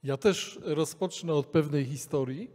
Ja też rozpocznę od pewnej historii.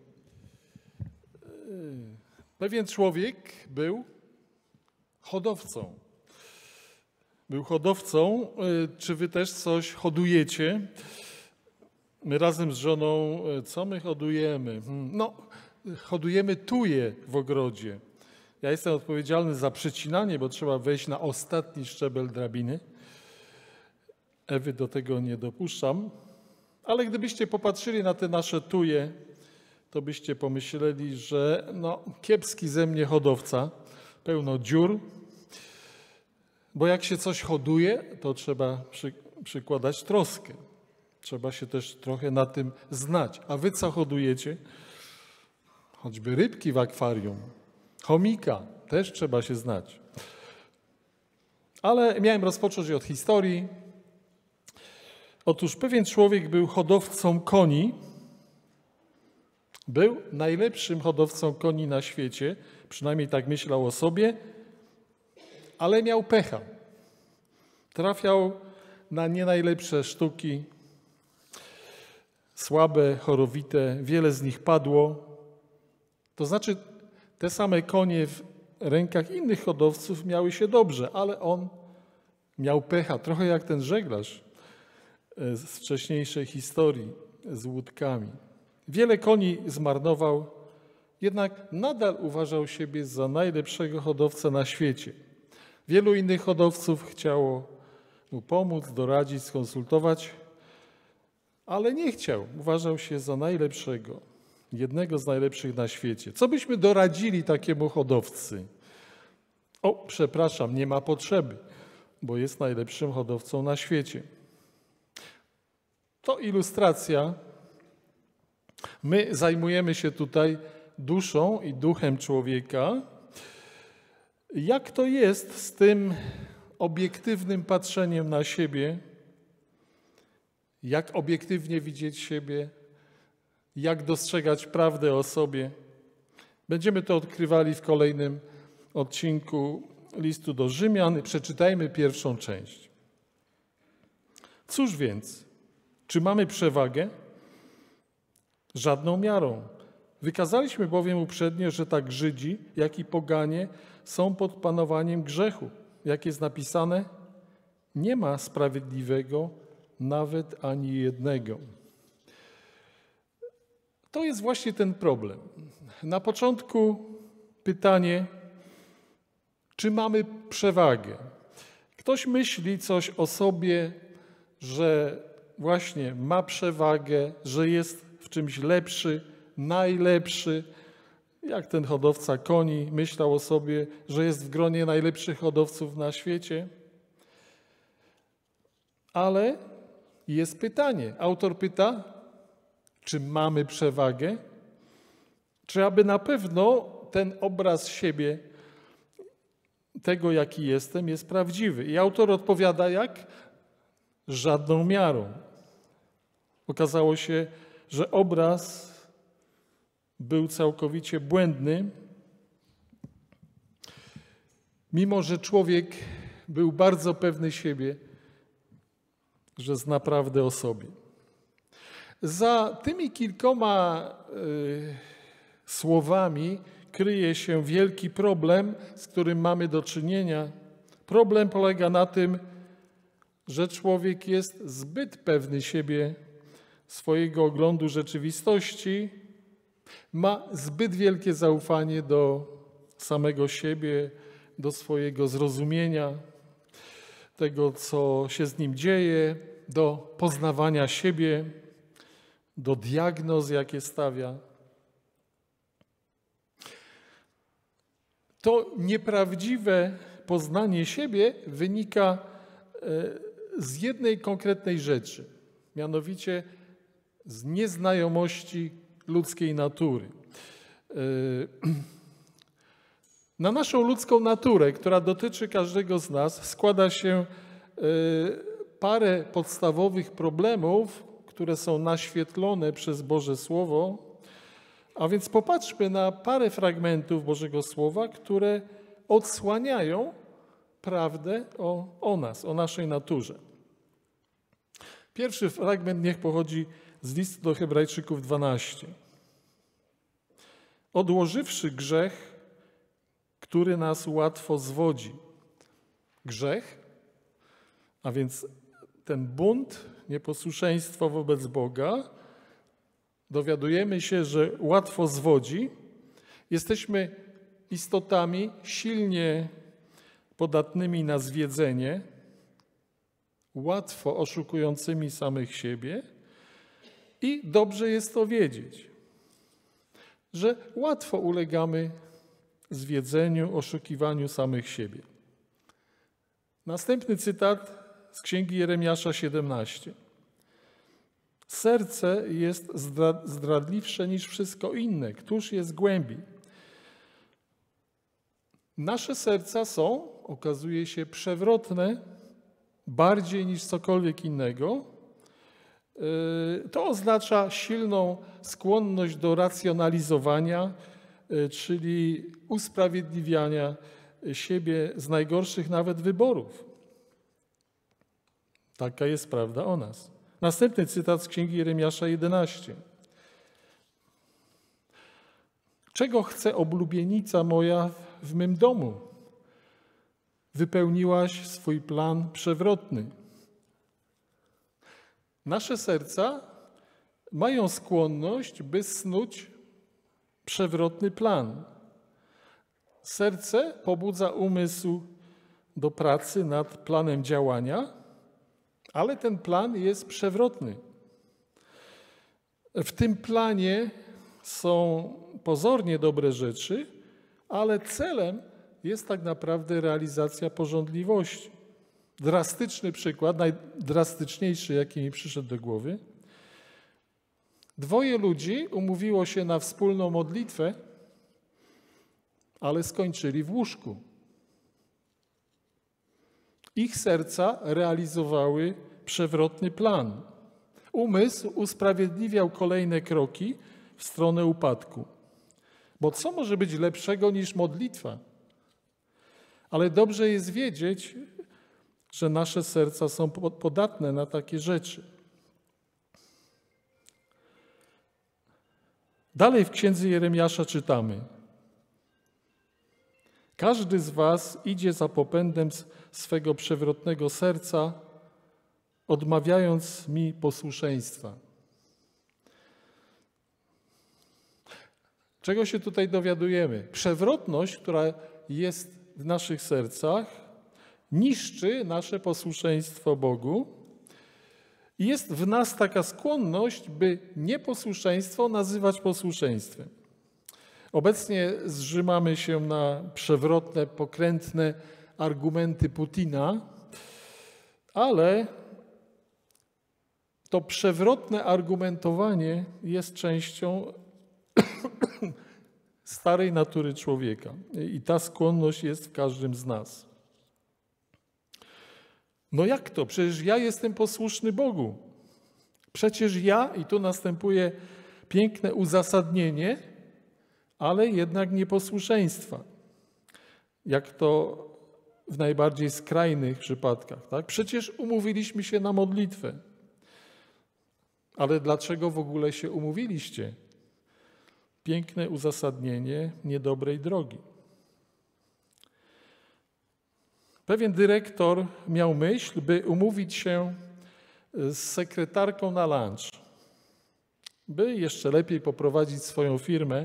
Pewien człowiek był hodowcą. Był hodowcą. Czy wy też coś hodujecie? My razem z żoną, co my hodujemy? Hodujemy tuje w ogrodzie. Ja jestem odpowiedzialny za przecinanie, bo trzeba wejść na ostatni szczebel drabiny. Ewy do tego nie dopuszczam. Ale gdybyście popatrzyli na te nasze tuje, to byście pomyśleli, że kiepski ze mnie hodowca, pełno dziur, bo jak się coś hoduje, to trzeba przykładać troskę. Trzeba się też trochę na tym znać. A wy co hodujecie? Choćby rybki w akwarium, chomika, też trzeba się znać. Ale miałem rozpocząć od historii. Otóż pewien człowiek był hodowcą koni. Był najlepszym hodowcą koni na świecie, przynajmniej tak myślał o sobie, ale miał pecha. Trafiał na nie najlepsze sztuki, słabe, chorowite, wiele z nich padło. To znaczy te same konie w rękach innych hodowców miały się dobrze, ale on miał pecha, trochę jak ten żeglarz z wcześniejszej historii z łódkami. Wiele koni zmarnował, jednak nadal uważał siebie za najlepszego hodowcę na świecie. Wielu innych hodowców chciało mu pomóc, doradzić, skonsultować, ale nie chciał. Uważał się za najlepszego, jednego z najlepszych na świecie. Co byśmy doradzili takiemu hodowcy? Przepraszam, nie ma potrzeby, bo jest najlepszym hodowcą na świecie. To ilustracja. My zajmujemy się tutaj duszą i duchem człowieka. Jak to jest z tym obiektywnym patrzeniem na siebie? Jak obiektywnie widzieć siebie? Jak dostrzegać prawdę o sobie? Będziemy to odkrywali w kolejnym odcinku listu do Rzymian. Przeczytajmy pierwszą część. Cóż więc? Czy mamy przewagę? Żadną miarą. Wykazaliśmy bowiem uprzednio, że tak Żydzi, jak i poganie są pod panowaniem grzechu. Jak jest napisane, nie ma sprawiedliwego, nawet ani jednego. To jest właśnie ten problem. Na początku pytanie, czy mamy przewagę? Ktoś myśli coś o sobie, że właśnie ma przewagę, że jest w czymś lepszy, najlepszy. Jak ten hodowca koni myślał o sobie, że jest w gronie najlepszych hodowców na świecie. Ale jest pytanie. Autor pyta, czy mamy przewagę? Czy aby na pewno ten obraz siebie, tego jaki jestem, jest prawdziwy? I autor odpowiada jak? Żadną miarą. Okazało się, że obraz był całkowicie błędny, mimo że człowiek był bardzo pewny siebie, że zna prawdę o sobie. Za tymi kilkoma słowami kryje się wielki problem, z którym mamy do czynienia. Problem polega na tym, że człowiek jest zbyt pewny siebie, swojego oglądu rzeczywistości, ma zbyt wielkie zaufanie do samego siebie, do swojego zrozumienia, tego, co się z nim dzieje, do poznawania siebie, do diagnoz, jakie stawia. To nieprawdziwe poznanie siebie wynika z jednej konkretnej rzeczy, mianowicie z nieznajomości ludzkiej natury. Na naszą ludzką naturę, która dotyczy każdego z nas, składa się parę podstawowych problemów, które są naświetlone przez Boże Słowo. A więc popatrzmy na parę fragmentów Bożego Słowa, które odsłaniają prawdę o nas, o naszej naturze. Pierwszy fragment niech pochodzi z listu do Hebrajczyków 12. Odłożywszy grzech, który nas łatwo zwodzi. Grzech, a więc ten bunt, nieposłuszeństwo wobec Boga, dowiadujemy się, że łatwo zwodzi. Jesteśmy istotami silnie podatnymi na zwiedzenie, łatwo oszukującymi samych siebie i dobrze jest to wiedzieć, że łatwo ulegamy zwiedzeniu, oszukiwaniu samych siebie. Następny cytat z Księgi Jeremiasza 17. Serce jest zdradliwsze niż wszystko inne. Któż jest głębiej? Nasze serca są, okazuje się, przewrotne bardziej niż cokolwiek innego. To oznacza silną skłonność do racjonalizowania, czyli usprawiedliwiania siebie z najgorszych nawet wyborów. Taka jest prawda o nas. Następny cytat z Księgi Jeremiasza 11. Czego chce oblubienica moja w mym domu? Wypełniłaś swój plan przewrotny. Nasze serca mają skłonność, by snuć przewrotny plan. Serce pobudza umysł do pracy nad planem działania, ale ten plan jest przewrotny. W tym planie są pozornie dobre rzeczy, ale celem jest tak naprawdę realizacja pożądliwości. Drastyczny przykład, najdrastyczniejszy, jaki mi przyszedł do głowy. 2 ludzi umówiło się na wspólną modlitwę, ale skończyli w łóżku. Ich serca realizowały przewrotny plan. Umysł usprawiedliwiał kolejne kroki w stronę upadku. Bo co może być lepszego niż modlitwa? Ale dobrze jest wiedzieć, że nasze serca są podatne na takie rzeczy. Dalej w Księdze Jeremiasza czytamy: każdy z was idzie za popędem swego przewrotnego serca, odmawiając mi posłuszeństwa. Czego się tutaj dowiadujemy? Przewrotność, która jest w naszych sercach, niszczy nasze posłuszeństwo Bogu i jest w nas taka skłonność, by nieposłuszeństwo nazywać posłuszeństwem. Obecnie zrzymamy się na przewrotne, pokrętne argumenty Putina, ale to przewrotne argumentowanie jest częścią starej natury człowieka i ta skłonność jest w każdym z nas. No jak to? Przecież ja jestem posłuszny Bogu. Przecież ja, i tu następuje piękne uzasadnienie, ale jednak nieposłuszeństwa. Jak to w najbardziej skrajnych przypadkach. Tak? Przecież umówiliśmy się na modlitwę. Ale dlaczego w ogóle się umówiliście? Piękne uzasadnienie niedobrej drogi. Pewien dyrektor miał myśl, by umówić się z sekretarką na lunch, by jeszcze lepiej poprowadzić swoją firmę,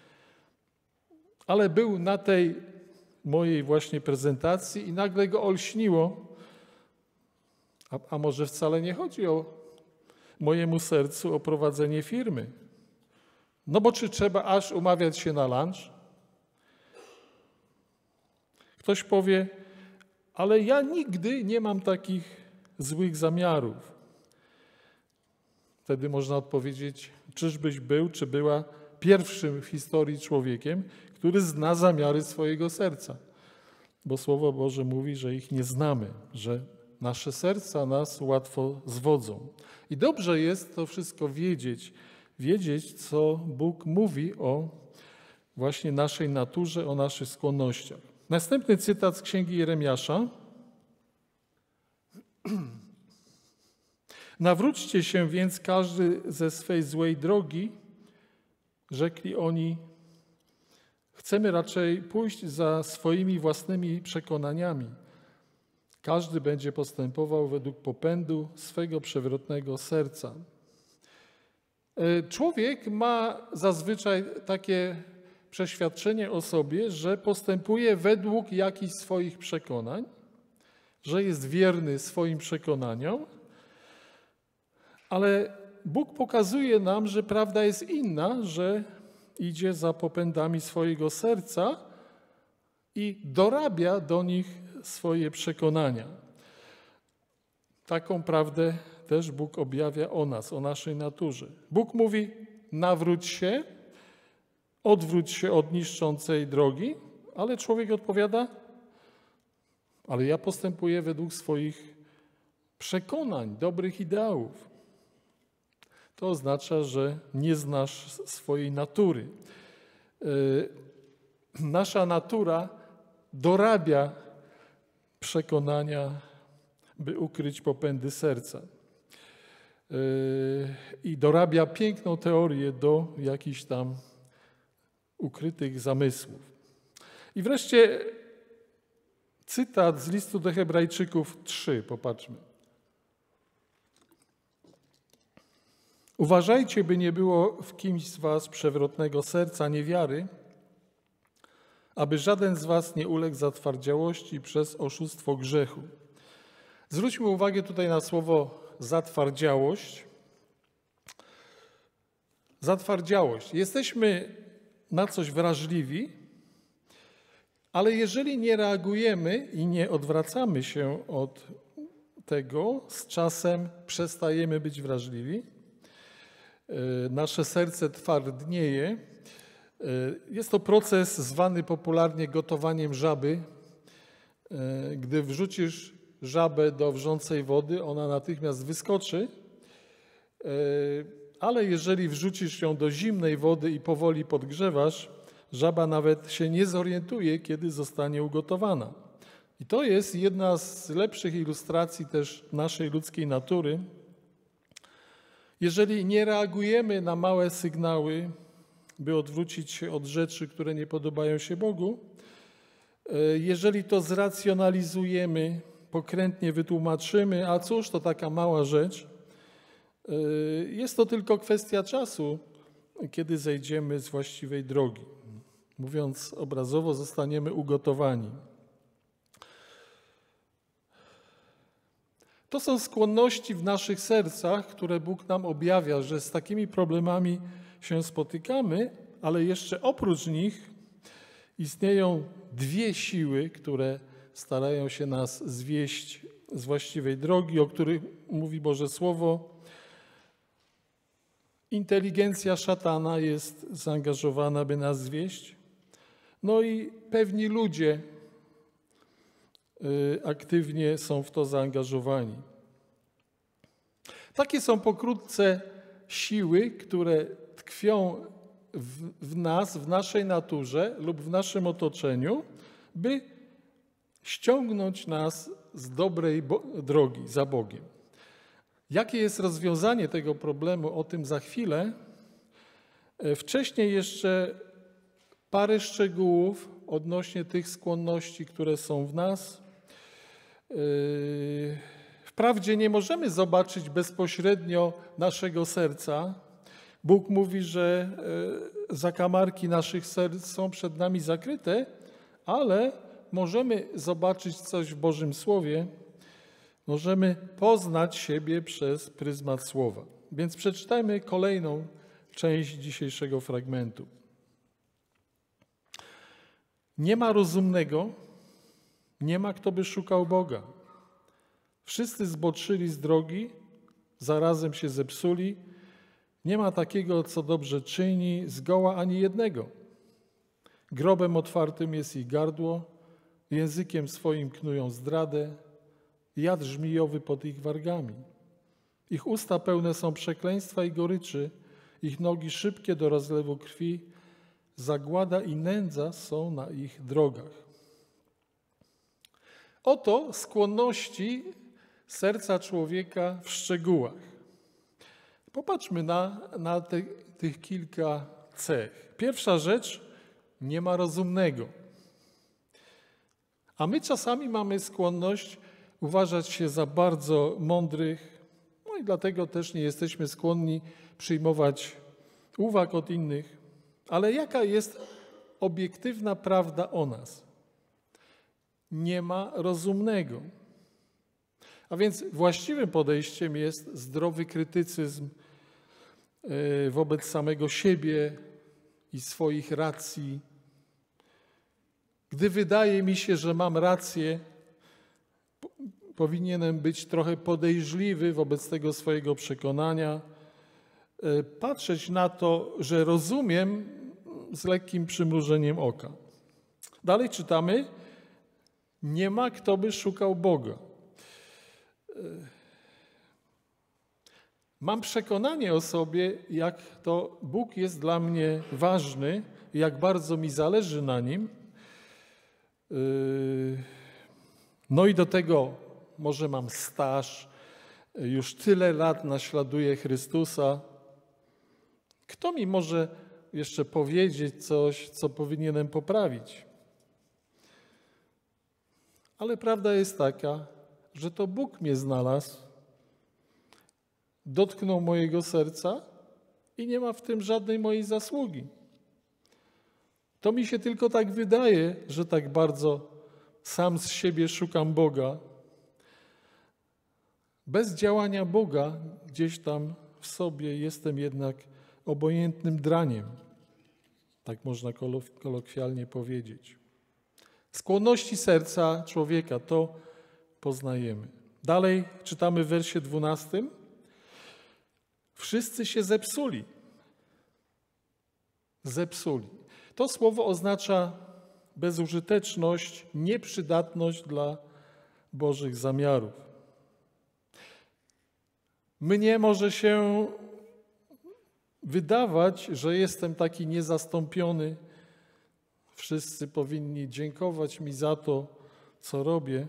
ale był na tej mojej właśnie prezentacji i nagle go olśniło, a może wcale nie chodzi o mojemu sercu o prowadzenie firmy. No bo czy trzeba aż umawiać się na lunch? Ktoś powie, ale ja nigdy nie mam takich złych zamiarów. Wtedy można odpowiedzieć, czyżbyś był, czy była pierwszym w historii człowiekiem, który zna zamiary swojego serca. Bo Słowo Boże mówi, że ich nie znamy, że nasze serca nas łatwo zwodzą. I dobrze jest to wszystko wiedzieć, co Bóg mówi o właśnie naszej naturze, o naszych skłonnościach. Następny cytat z Księgi Jeremiasza. Nawróćcie się więc każdy ze swej złej drogi, rzekli oni. Chcemy raczej pójść za swoimi własnymi przekonaniami. Każdy będzie postępował według popędu swego przewrotnego serca. Człowiek ma zazwyczaj takie przeświadczenie o sobie, że postępuje według jakichś swoich przekonań, że jest wierny swoim przekonaniom, ale Bóg pokazuje nam, że prawda jest inna, że idzie za popędami swojego serca i dorabia do nich swoje przekonania. Taką prawdę też Bóg objawia o nas, o naszej naturze. Bóg mówi: nawróć się, odwróć się od niszczącej drogi, ale człowiek odpowiada: ale ja postępuję według swoich przekonań, dobrych ideałów. To oznacza, że nie znasz swojej natury. Nasza natura dorabia przekonania, by ukryć popędy serca. I dorabia piękną teorię do jakichś tam ukrytych zamysłów. I wreszcie cytat z listu do Hebrajczyków 3, popatrzmy. Uważajcie, by nie było w kimś z was przewrotnego serca niewiary, aby żaden z was nie uległ zatwardziałości przez oszustwo grzechu. Zwróćmy uwagę tutaj na słowo zatwardziałość. Zatwardziałość. Jesteśmy na coś wrażliwi, ale jeżeli nie reagujemy i nie odwracamy się od tego, z czasem przestajemy być wrażliwi. Nasze serce twardnieje. Jest to proces zwany popularnie gotowaniem żaby. Gdy wrzucisz żabę do wrzącej wody, ona natychmiast wyskoczy, ale jeżeli wrzucisz ją do zimnej wody i powoli podgrzewasz, żaba nawet się nie zorientuje, kiedy zostanie ugotowana. I to jest jedna z lepszych ilustracji też naszej ludzkiej natury. Jeżeli nie reagujemy na małe sygnały, by odwrócić się od rzeczy, które nie podobają się Bogu, jeżeli to zracjonalizujemy, pokrętnie wytłumaczymy, a cóż, to taka mała rzecz, jest to tylko kwestia czasu, kiedy zejdziemy z właściwej drogi. Mówiąc obrazowo, zostaniemy ugotowani. To są skłonności w naszych sercach, które Bóg nam objawia, że z takimi problemami się spotykamy, ale jeszcze oprócz nich istnieją dwie siły, które starają się nas zwieść z właściwej drogi, o których mówi Boże Słowo. Inteligencja szatana jest zaangażowana, by nas zwieść. No i pewni ludzie aktywnie są w to zaangażowani. Takie są pokrótce siły, które tkwią w nas, w naszej naturze lub w naszym otoczeniu, by ściągnąć nas z dobrej drogi za Bogiem. Jakie jest rozwiązanie tego problemu? O tym za chwilę. Wcześniej jeszcze parę szczegółów odnośnie tych skłonności, które są w nas. Wprawdzie nie możemy zobaczyć bezpośrednio naszego serca. Bóg mówi, że zakamarki naszych serc są przed nami zakryte, ale możemy zobaczyć coś w Bożym Słowie. Możemy poznać siebie przez pryzmat Słowa. Więc przeczytajmy kolejną część dzisiejszego fragmentu. Nie ma rozumnego, nie ma kto by szukał Boga. Wszyscy zboczyli z drogi, zarazem się zepsuli. Nie ma takiego, co dobrze czyni, zgoła ani jednego. Grobem otwartym jest ich gardło, językiem swoim knują zdradę, jad żmijowy pod ich wargami. Ich usta pełne są przekleństwa i goryczy, ich nogi szybkie do rozlewu krwi, zagłada i nędza są na ich drogach. Oto skłonności serca człowieka w szczegółach. Popatrzmy na tych kilka cech. Pierwsza rzecz, nie ma rozumnego. A my czasami mamy skłonność uważać się za bardzo mądrych, no i dlatego też nie jesteśmy skłonni przyjmować uwag od innych. Ale jaka jest obiektywna prawda o nas? Nie ma rozumnego. A więc właściwym podejściem jest zdrowy krytycyzm wobec samego siebie i swoich racji. Gdy wydaje mi się, że mam rację, powinienem być trochę podejrzliwy wobec tego swojego przekonania, patrzeć na to, że rozumiem, z lekkim przymrużeniem oka. Dalej czytamy, nie ma kto by szukał Boga. Mam przekonanie o sobie, jak to Bóg jest dla mnie ważny, jak bardzo mi zależy na Nim. No i do tego może mam staż, już tyle lat naśladuję Chrystusa. Kto mi może jeszcze powiedzieć coś, co powinienem poprawić? Ale prawda jest taka, że to Bóg mnie znalazł, dotknął mojego serca i nie ma w tym żadnej mojej zasługi. To mi się tylko tak wydaje, że tak bardzo sam z siebie szukam Boga. Bez działania Boga gdzieś tam w sobie jestem jednak obojętnym draniem. Tak można kolokwialnie powiedzieć. Skłonności serca człowieka to poznajemy. Dalej czytamy w wersie 12. Wszyscy się zepsuli. Zepsuli. To słowo oznacza bezużyteczność, nieprzydatność dla Bożych zamiarów. Mnie może się wydawać, że jestem taki niezastąpiony. Wszyscy powinni dziękować mi za to, co robię.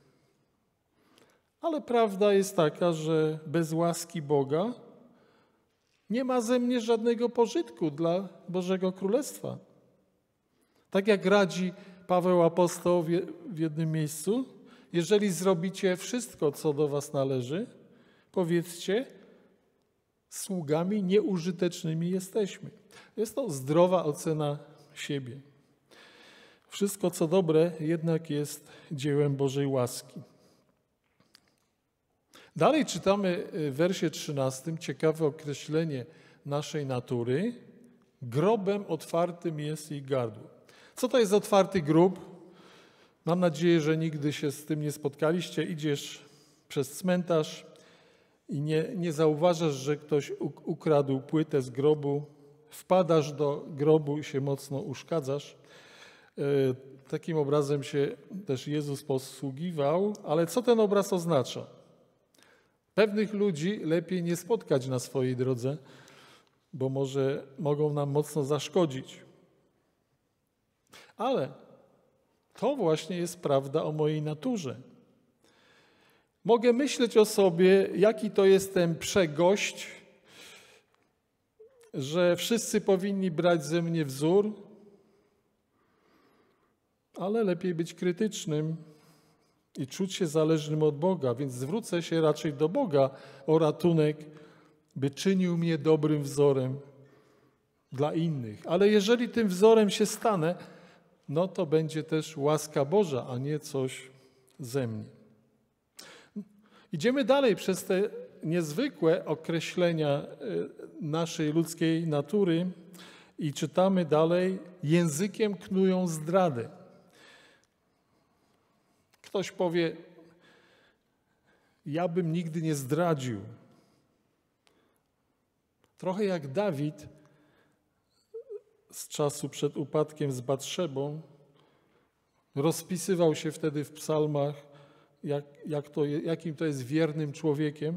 Ale prawda jest taka, że bez łaski Boga nie ma ze mnie żadnego pożytku dla Bożego Królestwa. Tak jak radzi Paweł apostoł w jednym miejscu, jeżeli zrobicie wszystko, co do was należy, powiedzcie, sługami nieużytecznymi jesteśmy. Jest to zdrowa ocena siebie. Wszystko, co dobre, jednak jest dziełem Bożej łaski. Dalej czytamy w wersie 13 ciekawe określenie naszej natury. Grobem otwartym jest jej gardło. Co to jest otwarty grób? Mam nadzieję, że nigdy się z tym nie spotkaliście. Idziesz przez cmentarz i nie zauważasz, że ktoś ukradł płytę z grobu. Wpadasz do grobu i się mocno uszkadzasz. Takim obrazem się też Jezus posługiwał. Ale co ten obraz oznacza? Pewnych ludzi lepiej nie spotkać na swojej drodze, bo mogą nam mocno zaszkodzić. Ale to właśnie jest prawda o mojej naturze. Mogę myśleć o sobie, jaki to jestem przegość, że wszyscy powinni brać ze mnie wzór, ale lepiej być krytycznym i czuć się zależnym od Boga, więc zwrócę się raczej do Boga o ratunek, by czynił mnie dobrym wzorem dla innych. Ale jeżeli tym wzorem się stanę, no to będzie też łaska Boża, a nie coś ze mnie. Idziemy dalej przez te niezwykłe określenia naszej ludzkiej natury i czytamy dalej, językiem knują zdradę. Ktoś powie, ja bym nigdy nie zdradził. Trochę jak Dawid z czasu przed upadkiem z Batszebą, rozpisywał się wtedy w psalmach, jakim to jest wiernym człowiekiem,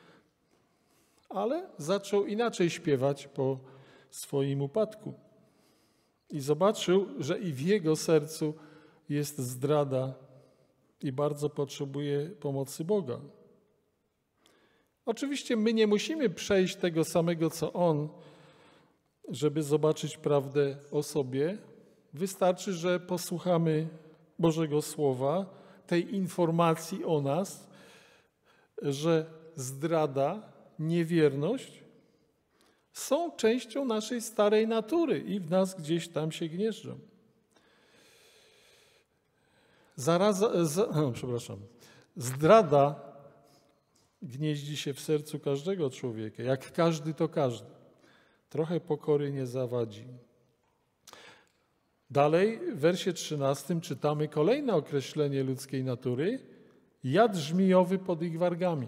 ale zaczął inaczej śpiewać po swoim upadku. I zobaczył, że i w jego sercu jest zdrada i bardzo potrzebuje pomocy Boga. Oczywiście my nie musimy przejść tego samego, co on, żeby zobaczyć prawdę o sobie. Wystarczy, że posłuchamy Bożego Słowa, tej informacji o nas, że zdrada, niewierność są częścią naszej starej natury i w nas gdzieś tam się gnieżdżą. Zdrada gnieździ się w sercu każdego człowieka. Jak każdy, to każdy. Trochę pokory nie zawadzi. Dalej w wersie 13 czytamy kolejne określenie ludzkiej natury. Jad żmijowy pod ich wargami.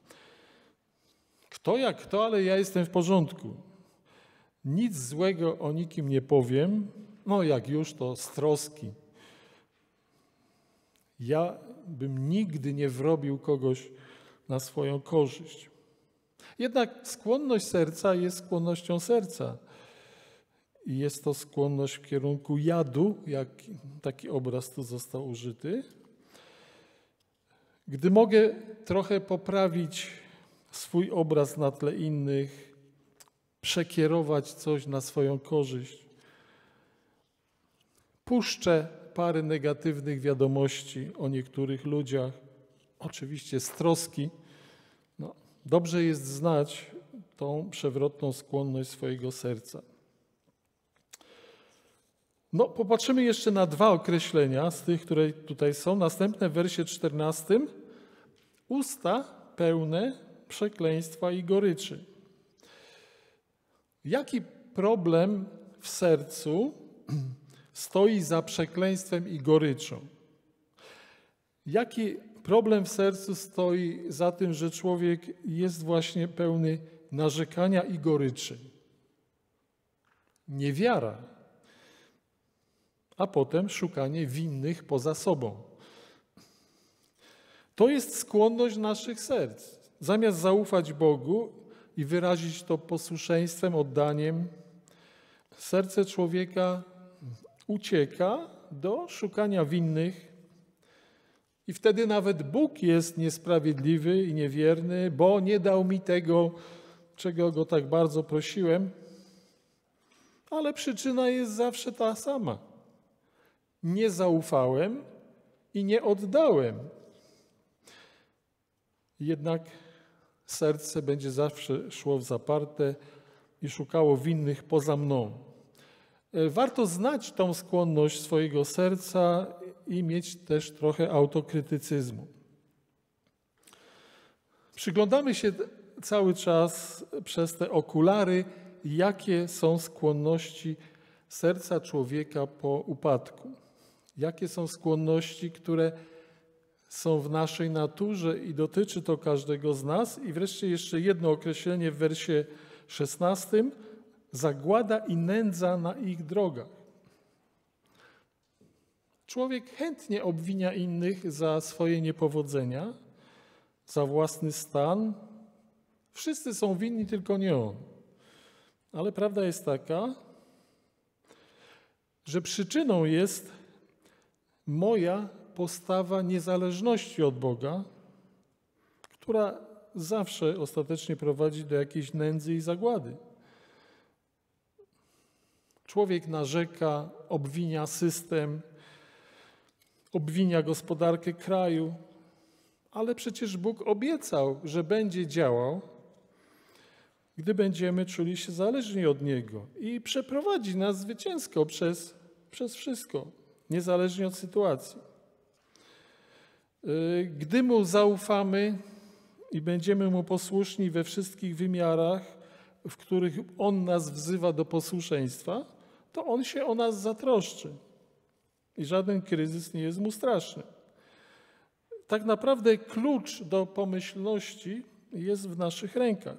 Kto jak kto, ale ja jestem w porządku. Nic złego o nikim nie powiem. No jak już, to z troski. Ja bym nigdy nie wrobił kogoś na swoją korzyść. Jednak skłonność serca jest skłonnością serca. I jest to skłonność w kierunku jadu, jak taki obraz tu został użyty. Gdy mogę trochę poprawić swój obraz na tle innych, przekierować coś na swoją korzyść, puszczę parę negatywnych wiadomości o niektórych ludziach, oczywiście z troski. Dobrze jest znać tą przewrotną skłonność swojego serca. Popatrzymy jeszcze na dwa określenia z tych, które tutaj są. Następne w wersie 14. Usta pełne przekleństwa i goryczy. Jaki problem w sercu stoi za przekleństwem i goryczą? Jaki problem w sercu stoi za tym, że człowiek jest właśnie pełny narzekania i goryczy? Niewiara, a potem szukanie winnych poza sobą. To jest skłonność naszych serc. Zamiast zaufać Bogu i wyrazić to posłuszeństwem, oddaniem, serce człowieka ucieka do szukania winnych i wtedy nawet Bóg jest niesprawiedliwy i niewierny, bo nie dał mi tego, czego Go tak bardzo prosiłem, ale przyczyna jest zawsze ta sama. Nie zaufałem i nie oddałem. Jednak serce będzie zawsze szło w zaparte i szukało winnych poza mną. Warto znać tą skłonność swojego serca i mieć też trochę autokrytycyzmu. Przyglądamy się cały czas przez te okulary, jakie są skłonności serca człowieka po upadku. Jakie są skłonności, które są w naszej naturze i dotyczy to każdego z nas. I wreszcie jeszcze jedno określenie w wersie 16. Zagłada i nędza na ich drogach. Człowiek chętnie obwinia innych za swoje niepowodzenia, za własny stan. Wszyscy są winni, tylko nie on. Ale prawda jest taka, że przyczyną jest moja postawa niezależności od Boga, która zawsze ostatecznie prowadzi do jakiejś nędzy i zagłady. Człowiek narzeka, obwinia system, obwinia gospodarkę kraju, ale przecież Bóg obiecał, że będzie działał, gdy będziemy czuli się zależni od Niego i przeprowadzi nas zwycięsko przez wszystko, niezależnie od sytuacji. Gdy Mu zaufamy i będziemy Mu posłuszni we wszystkich wymiarach, w których On nas wzywa do posłuszeństwa, to On się o nas zatroszczy i żaden kryzys nie jest Mu straszny. Tak naprawdę klucz do pomyślności jest w naszych rękach.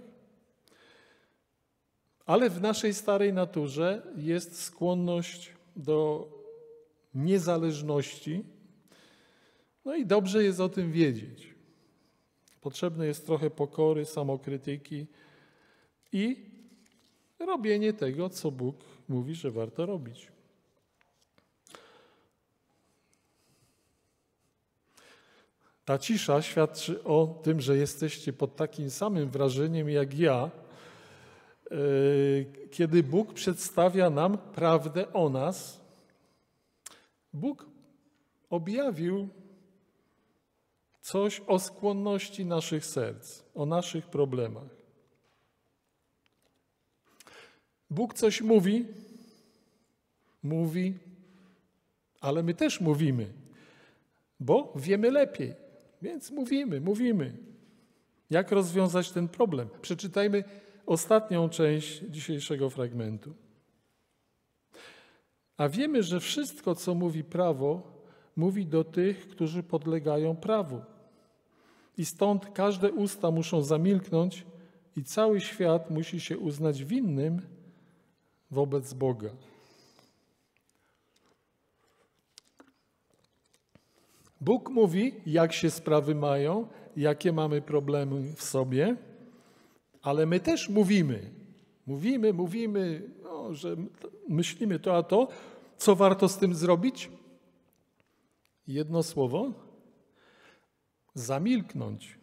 Ale w naszej starej naturze jest skłonność do niezależności. No i dobrze jest o tym wiedzieć. Potrzebne jest trochę pokory, samokrytyki i robienie tego, co Bóg mówi, że warto robić. Ta cisza świadczy o tym, że jesteście pod takim samym wrażeniem jak ja, kiedy Bóg przedstawia nam prawdę o nas. Bóg objawił coś o skłonności naszych serc, o naszych problemach. Bóg coś mówi, ale my też mówimy, bo wiemy lepiej, więc mówimy. Jak rozwiązać ten problem? Przeczytajmy ostatnią część dzisiejszego fragmentu. A wiemy, że wszystko, co mówi prawo, mówi do tych, którzy podlegają prawu. I stąd każde usta muszą zamilknąć i cały świat musi się uznać winnym wobec Boga. Bóg mówi, jak się sprawy mają, jakie mamy problemy w sobie, ale my też mówimy, że myślimy to, a to. Co warto z tym zrobić? Jedno słowo. Zamilknąć.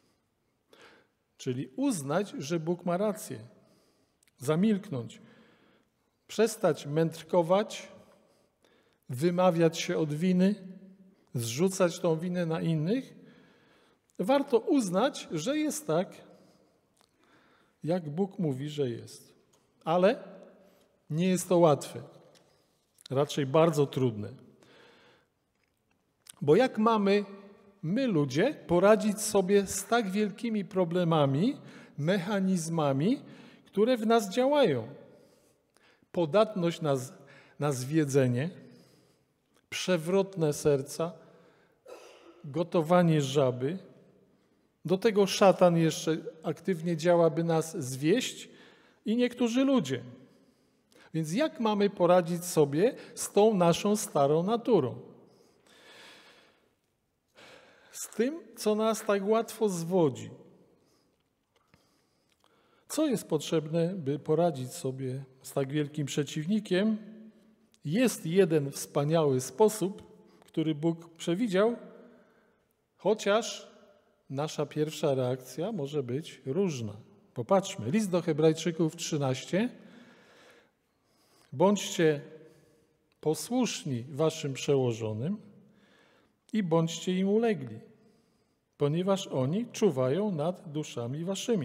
Czyli uznać, że Bóg ma rację. Zamilknąć. Przestać mędrkować, wymawiać się od winy, zrzucać tą winę na innych. Warto uznać, że jest tak, jak Bóg mówi, że jest. Ale nie jest to łatwe. Raczej bardzo trudne. Bo jak mamy my ludzie poradzić sobie z tak wielkimi problemami, mechanizmami, które w nas działają? Podatność na zwiedzenie, przewrotne serca, gotowanie żaby. Do tego szatan jeszcze aktywnie działa, by nas zwieść i niektórzy ludzie. Więc jak mamy poradzić sobie z tą naszą starą naturą? Z tym, co nas tak łatwo zwodzi. Co jest potrzebne, by poradzić sobie z tak wielkim przeciwnikiem? Jest jeden wspaniały sposób, który Bóg przewidział, chociaż nasza pierwsza reakcja może być różna. Popatrzmy, list do Hebrajczyków 13. Bądźcie posłuszni waszym przełożonym i bądźcie im ulegli, ponieważ oni czuwają nad duszami waszymi.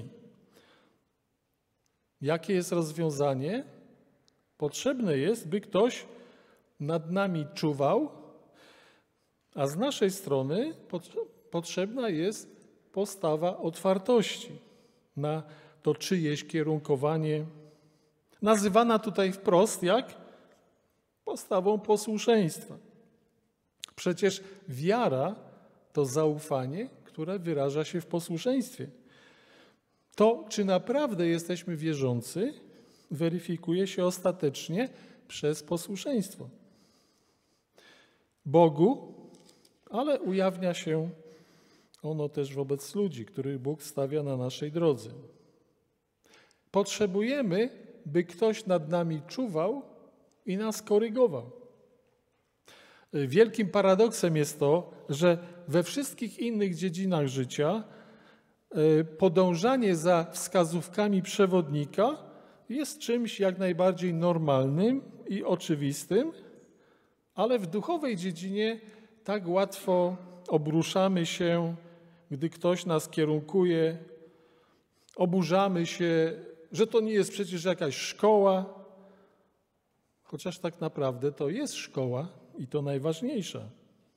Jakie jest rozwiązanie? Potrzebne jest, by ktoś nad nami czuwał, a z naszej strony potrzebna jest postawa otwartości na to czyjeś kierunkowanie, nazywana tutaj wprost jak postawą posłuszeństwa. Przecież wiara to zaufanie, które wyraża się w posłuszeństwie. To, czy naprawdę jesteśmy wierzący, weryfikuje się ostatecznie przez posłuszeństwo Bogu, ale ujawnia się ono też wobec ludzi, których Bóg stawia na naszej drodze. Potrzebujemy, by ktoś nad nami czuwał i nas korygował. Wielkim paradoksem jest to, że we wszystkich innych dziedzinach życia podążanie za wskazówkami przewodnika jest czymś jak najbardziej normalnym i oczywistym, ale w duchowej dziedzinie tak łatwo obruszamy się, gdy ktoś nas kierunkuje, oburzamy się, że to nie jest przecież jakaś szkoła, chociaż tak naprawdę to jest szkoła i to najważniejsza.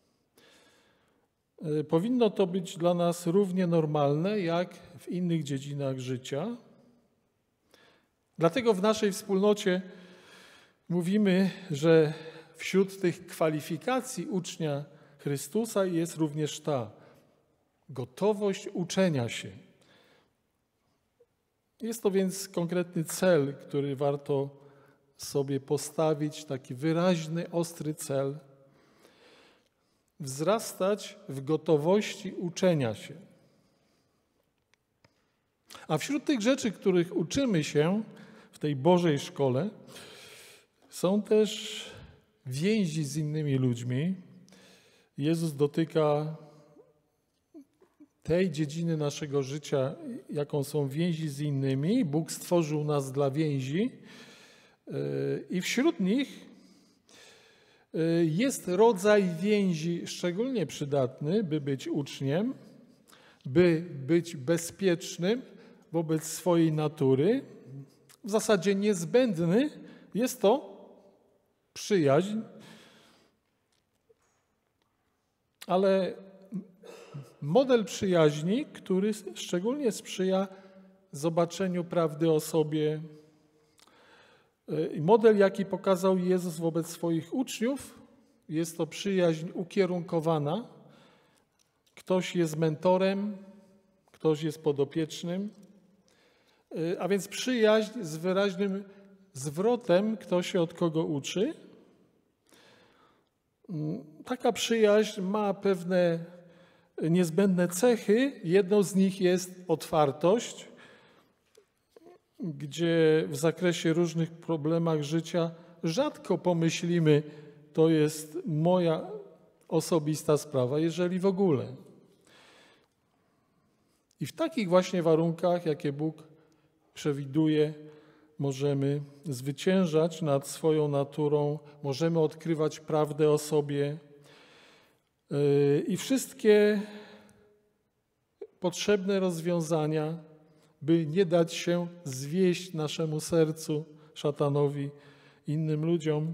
Powinno to być dla nas równie normalne, jak w innych dziedzinach życia. Dlatego w naszej wspólnocie mówimy, że wśród tych kwalifikacji ucznia Chrystusa jest również ta gotowość uczenia się. Jest to więc konkretny cel, który warto sobie postawić, taki wyraźny, ostry cel. Wzrastać w gotowości uczenia się. A wśród tych rzeczy, których uczymy się w tej Bożej szkole, są też więzi z innymi ludźmi. Jezus dotyka tej dziedziny naszego życia, jaką są więzi z innymi. Bóg stworzył nas dla więzi i wśród nich jest rodzaj więzi szczególnie przydatny, by być uczniem, by być bezpiecznym wobec swojej natury. W zasadzie niezbędny jest to przyjaźń, ale model przyjaźni, który szczególnie sprzyja zobaczeniu prawdy o sobie. Model, jaki pokazał Jezus wobec swoich uczniów, jest to przyjaźń ukierunkowana. Ktoś jest mentorem, ktoś jest podopiecznym, a więc przyjaźń z wyraźnym zwrotem, kto się od kogo uczy. Taka przyjaźń ma pewne niezbędne cechy. Jedną z nich jest otwartość, gdzie w zakresie różnych problemach życia rzadko pomyślimy, to jest moja osobista sprawa, jeżeli w ogóle. I w takich właśnie warunkach, jakie Bóg przewiduje, możemy zwyciężać nad swoją naturą, możemy odkrywać prawdę o sobie i wszystkie potrzebne rozwiązania, by nie dać się zwieść naszemu sercu, szatanowi, innym ludziom.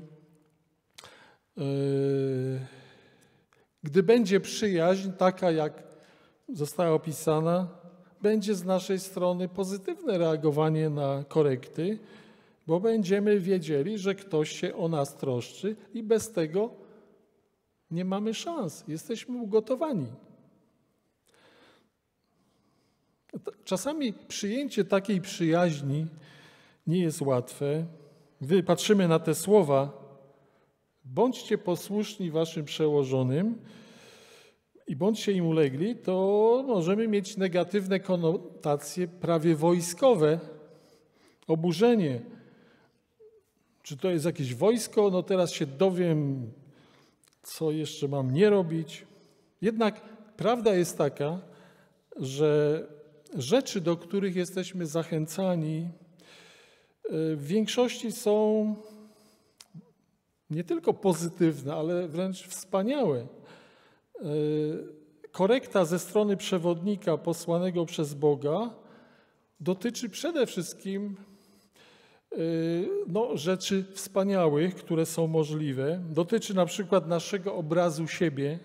Gdy będzie przyjaźń taka, jak została opisana, będzie z naszej strony pozytywne reagowanie na korekty, bo będziemy wiedzieli, że ktoś się o nas troszczy i bez tego nie mamy szans. Jesteśmy ugotowani. Czasami przyjęcie takiej przyjaźni nie jest łatwe. Gdy patrzymy na te słowa, bądźcie posłuszni waszym przełożonym i bądźcie im ulegli, to możemy mieć negatywne konotacje prawie wojskowe. Oburzenie. Czy to jest jakieś wojsko? No teraz się dowiem, co jeszcze mam nie robić. Jednak prawda jest taka, że rzeczy, do których jesteśmy zachęcani, w większości są nie tylko pozytywne, ale wręcz wspaniałe. Korekta ze strony przewodnika posłanego przez Boga dotyczy przede wszystkim rzeczy wspaniałych, które są możliwe. Dotyczy na przykład naszego obrazu siebie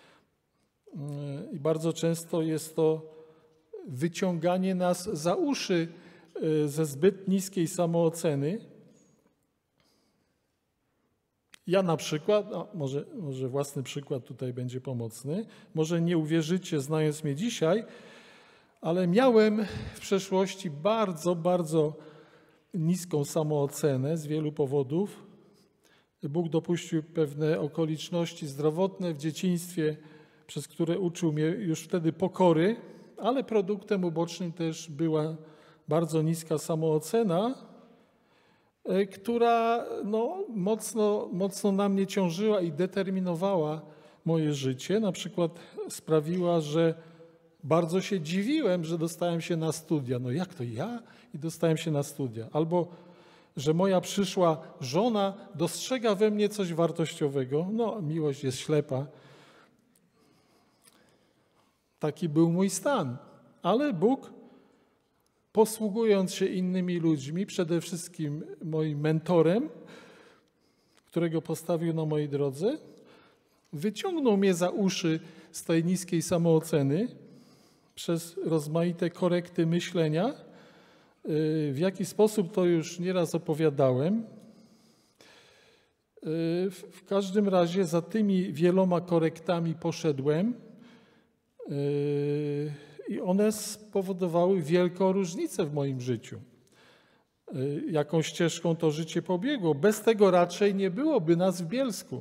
i bardzo często jest to wyciąganie nas za uszy ze zbyt niskiej samooceny. Ja na przykład, może własny przykład tutaj będzie pomocny, może nie uwierzycie, znając mnie dzisiaj, ale miałem w przeszłości bardzo, bardzo niską samoocenę z wielu powodów. Bóg dopuścił pewne okoliczności zdrowotne w dzieciństwie, przez które uczył mnie już wtedy pokory, ale produktem ubocznym też była bardzo niska samoocena, która mocno na mnie ciążyła i determinowała moje życie. Na przykład sprawiła, że bardzo się dziwiłem, że dostałem się na studia. No jak to ja? I dostałem się na studia. Albo, że moja przyszła żona dostrzega we mnie coś wartościowego. No, miłość jest ślepa. Taki był mój stan. Ale Bóg, posługując się innymi ludźmi, przede wszystkim moim mentorem, którego postawił na mojej drodze, wyciągnął mnie za uszy z tej niskiej samooceny przez rozmaite korekty myślenia. W jaki sposób, to już nieraz opowiadałem. W każdym razie za tymi wieloma korektami poszedłem i one spowodowały wielką różnicę w moim życiu. Jaką ścieżką to życie pobiegło. Bez tego raczej nie byłoby nas w Bielsku.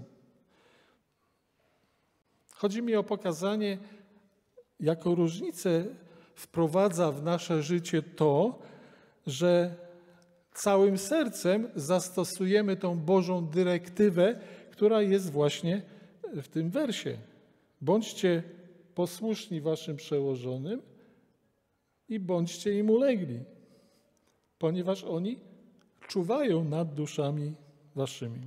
Chodzi mi o pokazanie, jaką różnicę wprowadza w nasze życie to, że całym sercem zastosujemy tą Bożą dyrektywę, która jest właśnie w tym wersie. Bądźcie posłuszni waszym przełożonym i bądźcie im ulegli, ponieważ oni czuwają nad duszami waszymi.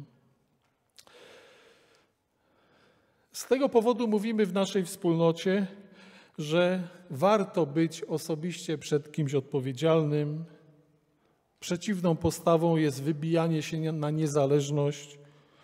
Z tego powodu mówimy w naszej wspólnocie, że warto być osobiście przed kimś odpowiedzialnym. Przeciwną postawą jest wybijanie się na niezależność,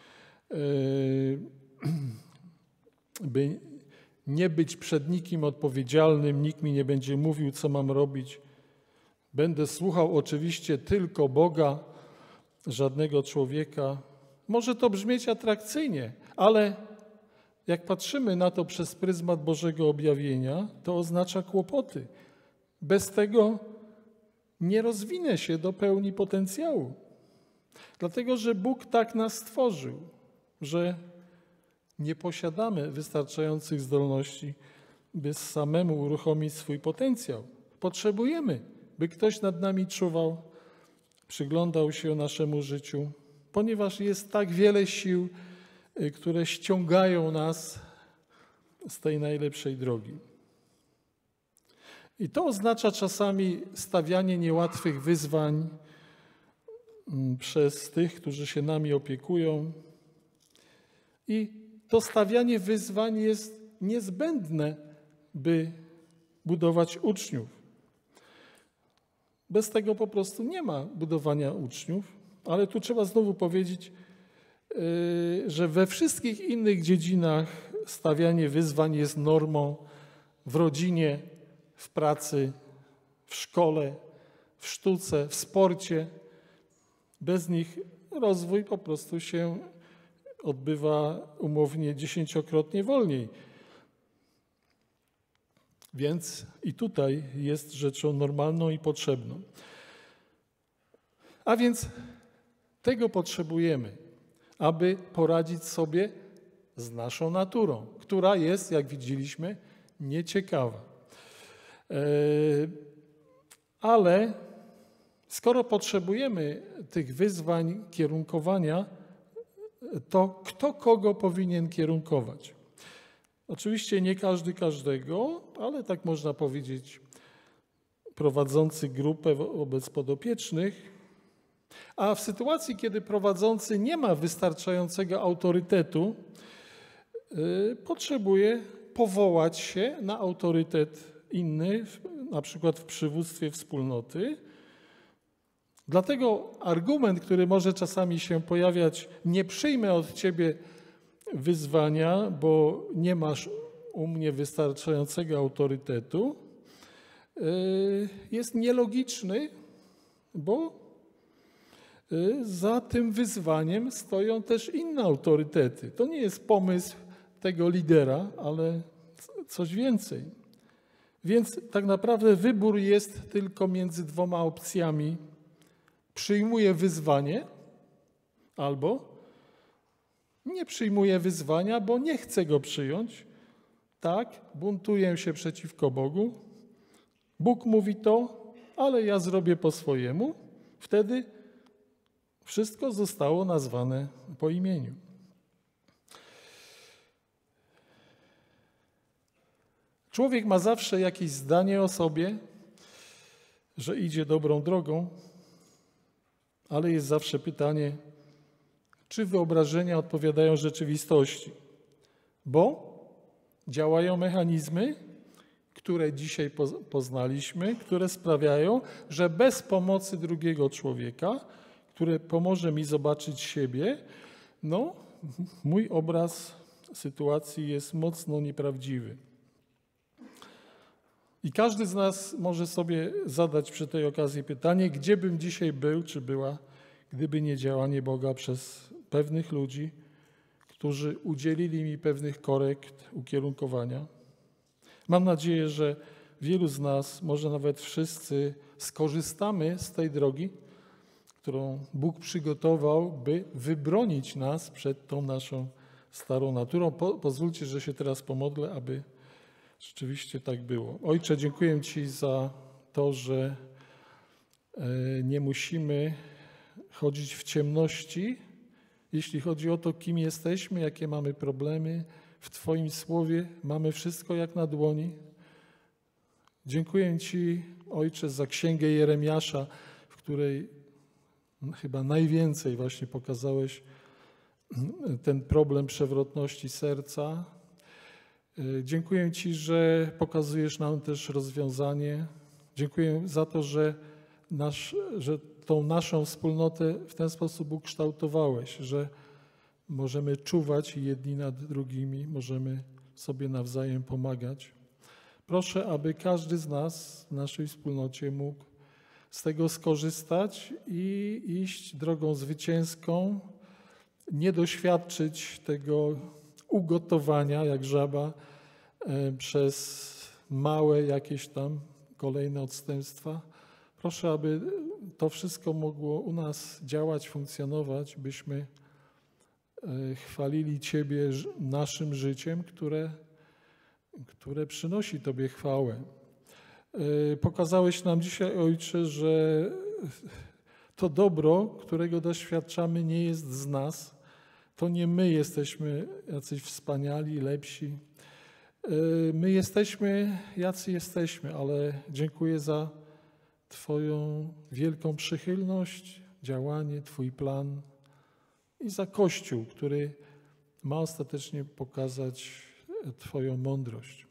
by nie być przed nikim odpowiedzialnym, nikt mi nie będzie mówił, co mam robić. Będę słuchał oczywiście tylko Boga, żadnego człowieka. Może to brzmieć atrakcyjnie, ale jak patrzymy na to przez pryzmat Bożego objawienia, to oznacza kłopoty. Bez tego nie rozwinę się do pełni potencjału. Dlatego, że Bóg tak nas stworzył, że nie posiadamy wystarczających zdolności, by samemu uruchomić swój potencjał. Potrzebujemy, by ktoś nad nami czuwał, przyglądał się naszemu życiu, ponieważ jest tak wiele sił, które ściągają nas z tej najlepszej drogi. I to oznacza czasami stawianie niełatwych wyzwań przez tych, którzy się nami opiekują. I to stawianie wyzwań jest niezbędne, by budować uczniów. Bez tego po prostu nie ma budowania uczniów, ale tu trzeba znowu powiedzieć, że we wszystkich innych dziedzinach stawianie wyzwań jest normą w rodzinie, w pracy, w szkole, w sztuce, w sporcie. Bez nich rozwój po prostu się odbywa umownie 10-krotnie wolniej. Więc i tutaj jest rzeczą normalną i potrzebną. A więc tego potrzebujemy, aby poradzić sobie z naszą naturą, która jest, jak widzieliśmy, nieciekawa. Ale skoro potrzebujemy tych wyzwań kierunkowania, to kto kogo powinien kierunkować? Oczywiście nie każdy każdego, ale tak można powiedzieć, prowadzący grupę wobec podopiecznych, a w sytuacji, kiedy prowadzący nie ma wystarczającego autorytetu, potrzebuje powołać się na autorytet inny, na przykład w przywództwie wspólnoty. Dlatego argument, który może czasami się pojawiać, nie przyjmę od ciebie wyzwania, bo nie masz u mnie wystarczającego autorytetu, jest nielogiczny, bo za tym wyzwaniem stoją też inne autorytety. To nie jest pomysł tego lidera, ale coś więcej. Więc tak naprawdę wybór jest tylko między dwoma opcjami. Przyjmuję wyzwanie albo nie przyjmuję wyzwania, bo nie chcę go przyjąć. Tak, buntuję się przeciwko Bogu. Bóg mówi to, ale ja zrobię po swojemu. Wtedy wszystko zostało nazwane po imieniu. Człowiek ma zawsze jakieś zdanie o sobie, że idzie dobrą drogą, ale jest zawsze pytanie, czy wyobrażenia odpowiadają rzeczywistości. Bo działają mechanizmy, które dzisiaj poznaliśmy, które sprawiają, że bez pomocy drugiego człowieka, który pomoże mi zobaczyć siebie, mój obraz sytuacji jest mocno nieprawdziwy. I każdy z nas może sobie zadać przy tej okazji pytanie, gdzie bym dzisiaj był, czy była, gdyby nie działanie Boga przez pewnych ludzi, którzy udzielili mi pewnych korekt, ukierunkowania. Mam nadzieję, że wielu z nas, może nawet wszyscy, skorzystamy z tej drogi, którą Bóg przygotował, by wybronić nas przed tą naszą starą naturą. Pozwólcie, że się teraz pomodlę, aby rzeczywiście tak było. Ojcze, dziękuję Ci za to, że nie musimy chodzić w ciemności, jeśli chodzi o to, kim jesteśmy, jakie mamy problemy. w Twoim Słowie mamy wszystko jak na dłoni. Dziękuję Ci, Ojcze, za Księgę Jeremiasza, w której chyba najwięcej właśnie pokazałeś ten problem przewrotności serca. Dziękuję Ci, że pokazujesz nam też rozwiązanie. Dziękuję za to, że tą naszą wspólnotę w ten sposób ukształtowałeś, że możemy czuwać jedni nad drugimi, możemy sobie nawzajem pomagać. Proszę, aby każdy z nas w naszej wspólnocie mógł z tego skorzystać i iść drogą zwycięską, nie doświadczyć tego ugotowania jak żaba przez małe jakieś tam kolejne odstępstwa. Proszę, aby to wszystko mogło u nas działać, funkcjonować, byśmy chwalili Ciebie naszym życiem, które przynosi Tobie chwałę. Pokazałeś nam dzisiaj, Ojcze, że to dobro, którego doświadczamy, nie jest z nas. To nie my jesteśmy jacyś wspaniali, lepsi. My jesteśmy, jacy jesteśmy, ale dziękuję za Twoją wielką przychylność, działanie, Twój plan i za Kościół, który ma ostatecznie pokazać Twoją mądrość.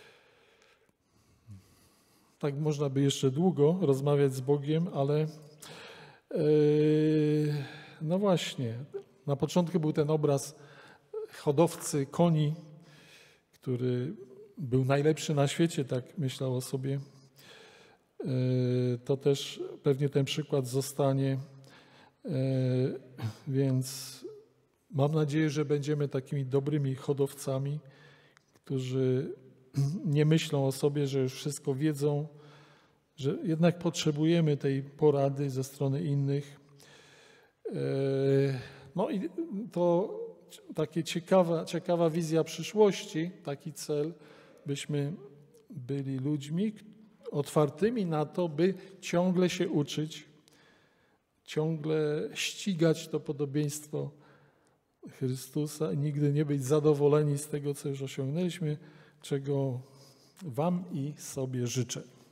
Tak można by jeszcze długo rozmawiać z Bogiem, ale no właśnie, na początku był ten obraz hodowcy koni, który był najlepszy na świecie, tak myślał o sobie. To też pewnie ten przykład zostanie, więc mam nadzieję, że będziemy takimi dobrymi hodowcami, którzy nie myślą o sobie, że już wszystko wiedzą, że jednak potrzebujemy tej porady ze strony innych. No i to takie ciekawa wizja przyszłości, taki cel, byśmy byli ludźmi otwartymi na to, by ciągle się uczyć, ciągle ścigać to podobieństwo Chrystusa i nigdy nie być zadowoleni z tego, co już osiągnęliśmy, czego Wam i sobie życzę.